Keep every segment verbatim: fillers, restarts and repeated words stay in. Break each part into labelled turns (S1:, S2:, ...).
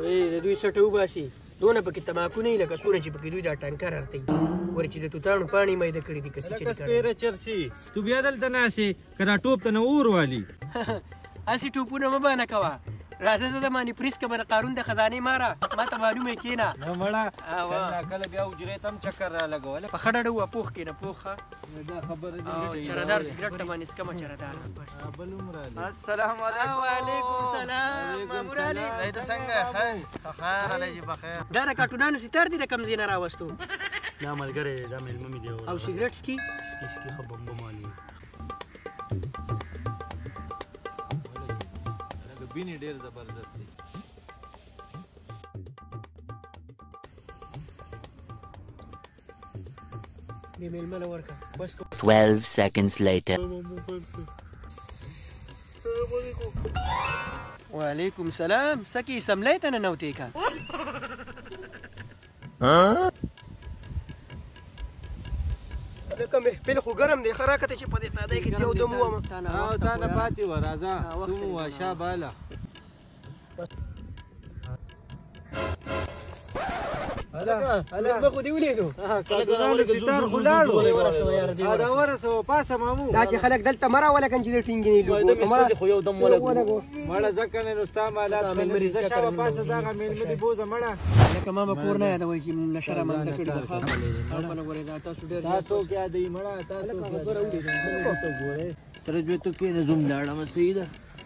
S1: د دوی سټه وباسي دونه پکې تماکو نه وي لکه څونه چې پکې دوی دا ټانکر هرتوي ګورې چې د توتانو پاڼې میده کړي دي که څه چې
S2: لکه سپېره چرسي تو بیا دلته ناستې که دا ټوپ ته نه اور والي
S1: هسې ټوپونه مه بانه کوه راځه زه د ماني پریس کمه د قارون د خزانې ماره ما ته معلومه کښېنه
S2: نه مړه کله ناکله بیا حجرې ته هم چکر را لګوله
S1: په ښه ډډه ووه پوخ کښېنه پوخ ښه
S2: دا خبره دې
S1: چرهدار سګرټ ته باندې څکمه چرهدار
S2: بل هم راځي
S3: السلام علیکم
S1: وعلیکم سلام مامور علي
S3: ته څنګه خیر خیر علی بخیر
S1: دا د کارټونانو ستار دي د کوم ځای نه راوستو
S3: دا ملګری دا مېلمه مې دی
S1: او سګرټ څکي
S3: څکي څکي ښه بمبمالي
S2: بینی ډیر زبردست دی
S1: دې مېلمه له ورکه بس
S4: twelve seconds later.
S1: وعلیکم سلام سکی سملی ته ننوتې که
S5: لکه محفل خو ګرم دی ښه راکته چې په دې تادی کې یو دم وومه
S2: او تا نه پاتې وه راځه تو مو وه شا باله
S1: مېلمه خو دې ولیدو
S2: کارټونانو ستار خو لاړو دا ورسوه پاسه مامو
S5: دا چې خلک دلته مه راولګن چې دې ټینګې
S3: مستې خو یو دم ولګو
S2: مړه ځکه نه نو ستا مالات زه شابه پاسه دغه مېلمه دې بوځه مړه
S1: لکه ما به کور نه یادوئ چې نشه رامنځته کړې ده ښه خپله ګورې دا تاسو ډېر
S2: تا څوک یادوي مړه تاسو ګورئ
S3: تر دې ته کې نه زوم لاړم سیده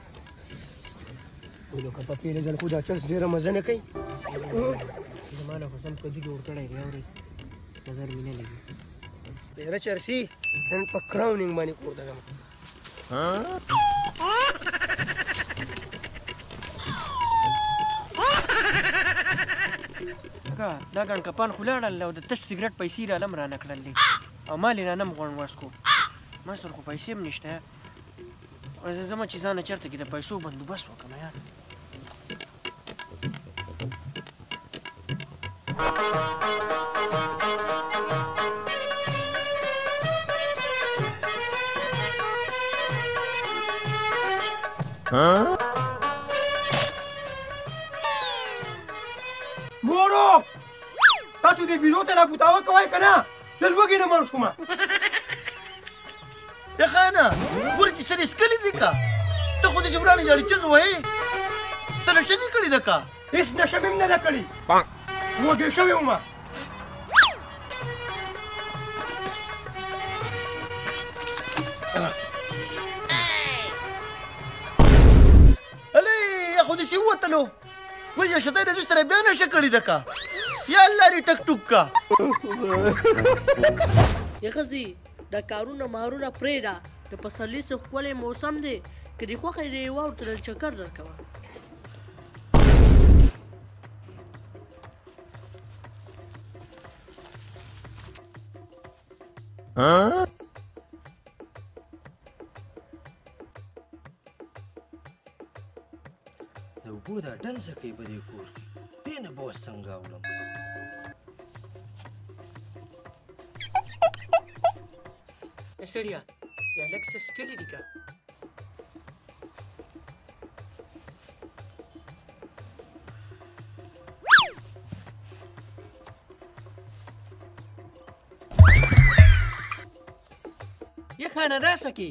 S5: لکه په پیله ځل خو دا چرس ډېره مزه نه کوي
S1: زما نه خو سم کدو جوړ کړی دی اورې نظر مې نه لګي
S5: پیره چرسي نن په کراونینګ باندې کور دغم
S1: کاکا دا ګڼ کپان خو لاړل او د تش سګرټ پیسې رالم رانه کړلې او مال یې رانه م غوڼ وسکو ما سره خو پیسې هم نشته زه ځمه چې ځانه چېرته کې د پیسو بندوبست وکړم یار
S5: مورو تاسو دې بیلو ته لا بوتاوه کوئ که نه د لوږې نه مړ شومه
S3: یا خانه ګوره چې سر یې څکلي دي که ته خو د جبرانې جاړې چغې وهې څه نشه دې کړې ده که
S5: هېڅ نشه مې هم نه ده کړې وږې شوې ومه
S3: هلې یا خو داسې ووتلو وایي یا شدی د دوی سره بیا نشه کړې ده که یا الله دې ټک ټوک که
S6: یا ښځې دا کارونه مارونه پرېږده د پسرلي څه ښکلی موسم دی که دې خوښه یې د واورو ته چکر درکوه
S3: د اوبو دا ډنسه کوي په دې کور کې دې نه به اوس څنګه اورم
S1: سړیه یا لږ څه څکلي دي که یا خانه دا سکي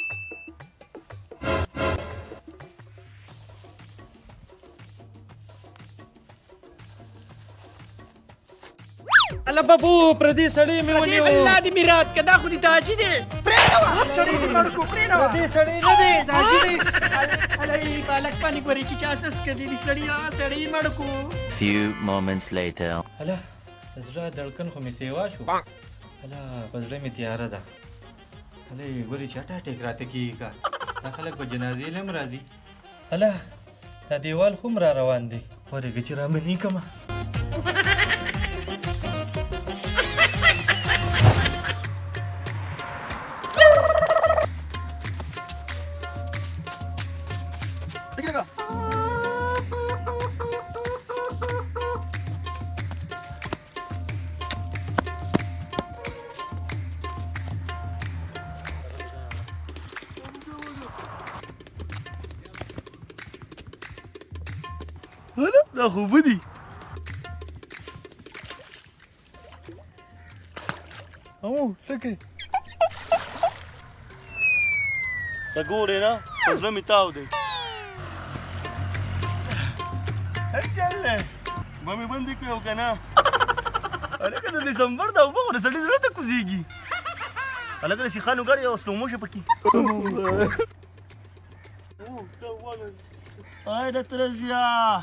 S2: الله بابو پردي سړی مې ونیو
S1: الله دې میرات که دا خو دې داجي دی پرېږده سړی دې مړ کړو پرېږده
S2: پردي سړی نه دی داجي دی
S1: هلئ بالک باندې ګورې چې چا سس کړي دي سړي سړی مړ کړو
S4: Few moments later.
S2: هله زړه دړکن خو مې سیوا شو هله په زړه مې تیاره ده هلئ ګورې چې اټه ټیک راته کېږي که دا خلک په جنازې له هم راځي هله دا دیوال خو هم را روان دی ورېږه چې رامنې کړمه
S3: هلا دا خوبه دي او ټکي ته ګورې نه په زړه مې تاو دی هلکه به مې بندې کړې او که نه هلکه د دسمبر دا اوبه خو د سړي زړه ته کوزېږي هلکه د سیخانو ګاډي او سلوموشه پکې Ay, la tres via.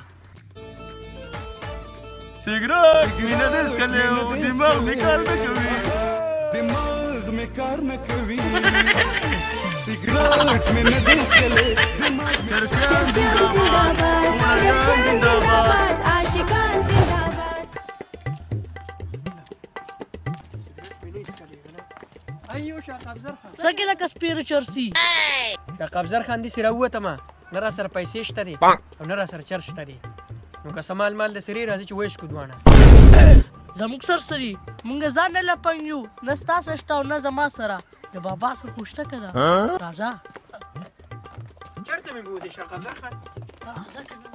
S3: Sigrat, mine deskale, dimag me kar na kavi.
S7: Dimag me kar na kavi. Sigrat mine deskale, dimag me kar na kavi.
S8: Zindabad, zindabad, ashikan zindabad.
S1: ايوه شاق ابزر خان
S6: سکه لکه سپیر چرسي
S1: شاق ابزر خان دې سره وته ما نه را سره پیسې شته دي او نه را سره چرچ شته دي نو که سمال مال د سری راځي چې وېش کو دوانه
S6: زموږ سرسري مونږ ځان نه لپنګو نه ستاسو شته او نه زما سره د بابا سره خوشته کړه راځه
S1: چرته مې بوزي شاق ابزر خان
S6: راځه کنه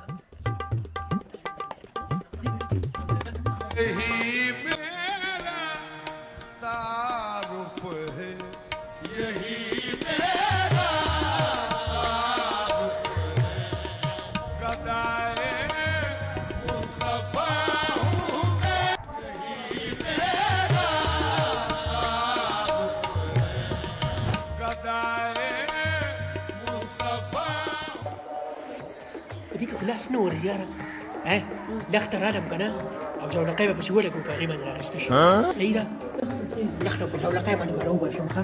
S7: तारुफ है यही
S8: मेरा
S7: तारुफ है गदाए मुस्तफा हूँ मैं यही मेरा तारुफ है गदाए मुस्तफा
S1: ديك خلاص نور يا رب ها لختر عالم كنا او جوله قيمه بس ولا كوكا غيما لا استشهاد سيده لختر جوله قيمه مروه شمخه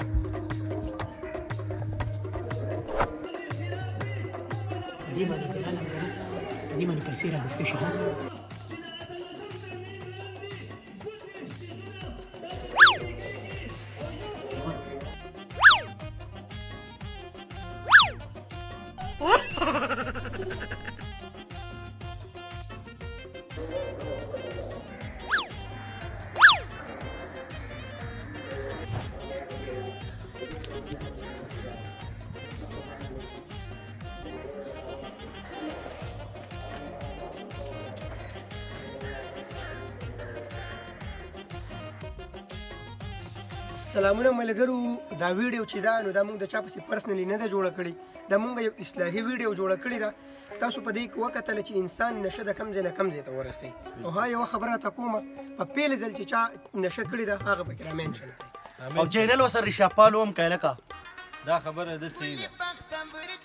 S1: ديما في العالم كنا ديما في استشهاد
S5: سلامونه ملګرو دا ویډیو چې دا نو دا موږ د چا پسې پرسنلی نه ده جوړه کړې دا موږ یو اصلاحي ویډیو جوړه کړې ده تاسو په دې کې وکتل چې انسان نشه د کم ځای نه کم ځای ته ورسوي او ها یوه خبره ته کومه په پیل ځل چې چا نشه کړې ده هغه پکې رامنشن کړئ
S3: او چینل ورسره رشاپالو هم کوي لکه
S2: دا خبره ده صحیح ده